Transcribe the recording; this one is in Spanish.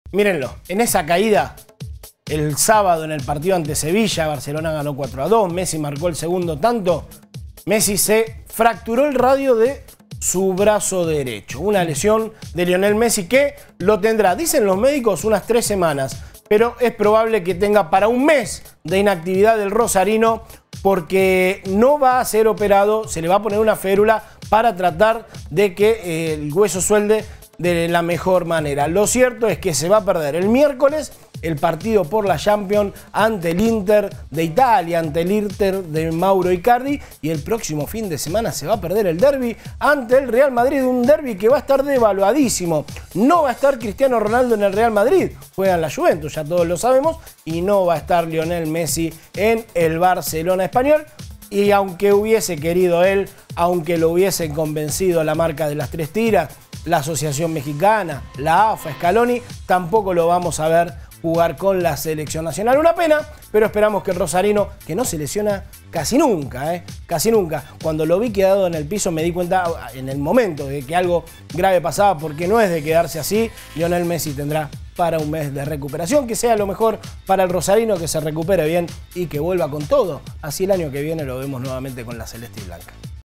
Mírenlo, en esa caída, el sábado en el partido ante Sevilla, Barcelona ganó 4-2, Messi marcó el segundo tanto, Messi se fracturó el radio de su brazo derecho. Una lesión de Lionel Messi que lo tendrá, dicen los médicos, unas 3 semanas, pero es probable que tenga para un mes de inactividad del rosarino porque no va a ser operado, se le va a poner una férula para tratar de que el hueso suelde de la mejor manera. Lo cierto es que se va a perder el miércoles el partido por la Champions ante el Inter de Italia, ante el Inter de Mauro Icardi, y el próximo fin de semana se va a perder el derbi ante el Real Madrid, un derbi que va a estar devaluadísimo. No va a estar Cristiano Ronaldo en el Real Madrid, juega en la Juventus, ya todos lo sabemos, y no va a estar Lionel Messi en el Barcelona español. Y aunque hubiese querido él, aunque lo hubiesen convencido la marca de las 3 tiras, la Asociación Mexicana, la AFA, Scaloni, tampoco lo vamos a ver jugar con la selección nacional. Una pena, pero esperamos que el rosarino, que no se lesiona casi nunca, casi nunca. Cuando lo vi quedado en el piso me di cuenta en el momento de que algo grave pasaba, porque no es de quedarse así. Lionel Messi tendrá para un mes de recuperación, que sea lo mejor para el rosarino, que se recupere bien y que vuelva con todo. Así el año que viene lo vemos nuevamente con la celeste y blanca.